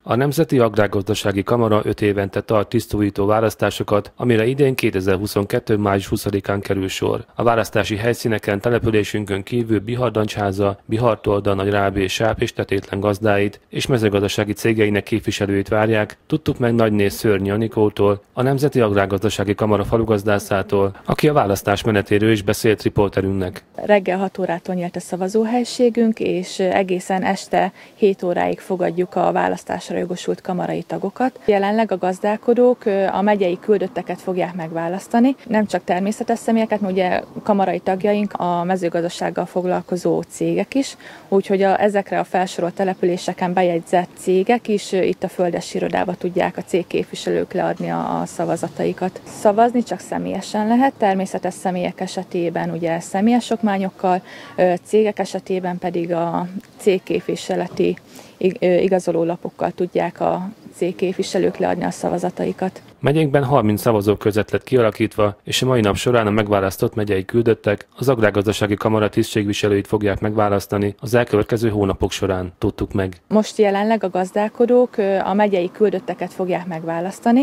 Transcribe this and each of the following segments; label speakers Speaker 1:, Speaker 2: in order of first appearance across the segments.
Speaker 1: A Nemzeti Agrárgazdasági Kamara 5 évente tart tisztújító választásokat, amire idén 2022. május 20-án kerül sor. A választási helyszíneken településünkön kívül Bihar-Dancsháza, Bihar-Tolda, Nagyrábé, Sáp és Tetétlen gazdáit és mezőgazdasági cégeinek képviselőit várják, tudtuk meg Nagyné Szörnyi Anikótól, a Nemzeti Agrárgazdasági Kamara falugazdászától, aki a választás menetéről is beszélt riporterünknek.
Speaker 2: Reggel 6 órától nyílt a szavazóhelyiségünk, és egészen este 7 óráig fogadjuk a választásra jogosult kamarai tagokat. Jelenleg a gazdálkodók a megyei küldötteket fogják megválasztani, nem csak természetes személyeket, mert ugye kamarai tagjaink a mezőgazdasággal foglalkozó cégek is, úgyhogy ezekre a felsorolt településeken bejegyzett cégek is itt a földesi irodába tudják a cégképviselők leadni a szavazataikat. Szavazni csak személyesen lehet, természetes személyek esetében ugye személyes okmányokkal, cégek esetében pedig a cégképviseleti igazolólapokkal tudják a cégképviselők leadni a szavazataikat.
Speaker 1: Megyénkben 30 szavazókörzet lett kialakítva, és a mai nap során a megválasztott megyei küldöttek az Agrárgazdasági Kamara tisztségviselőit fogják megválasztani az elkövetkező hónapok során, tudtuk meg.
Speaker 2: Most jelenleg a gazdálkodók a megyei küldötteket fogják megválasztani.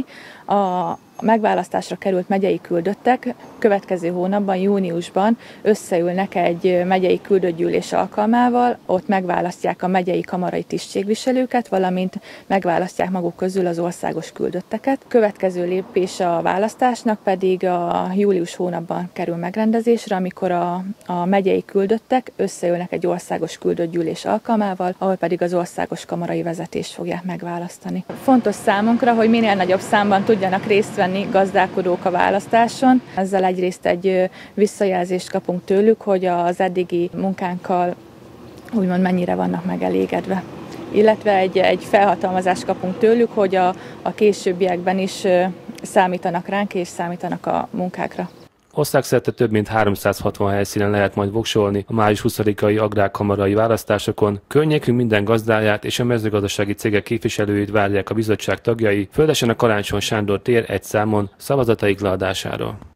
Speaker 2: A megválasztásra került megyei küldöttek következő hónapban, júniusban összeülnek egy megyei küldöttgyűlés alkalmával, ott megválasztják a megyei kamarai tisztségviselőket, valamint megválasztják maguk közül az országos küldötteket. Következő lépés a választásnak pedig a július hónapban kerül megrendezésre, amikor a megyei küldöttek összeülnek egy országos küldöttgyűlés alkalmával, ahol pedig az országos kamarai vezetést fogják megválasztani. Fontos számunkra, hogy minél nagyobb számban tudjanak részt venni gazdálkodók a választáson. Ezzel egyrészt egy visszajelzést kapunk tőlük, hogy az eddigi munkánkkal úgymond mennyire vannak megelégedve. Illetve egy felhatalmazást kapunk tőlük, hogy a későbbiekben is számítanak ránk és számítanak a munkákra.
Speaker 1: Országszerte több mint 360 helyszínen lehet majd voksolni a május 20-ai agrárkamarai választásokon. Környékünk minden gazdáját és a mezőgazdasági cégek képviselőit várják a bizottság tagjai, földesen a Karácsony Sándor tér 1 számon szavazataik leadására.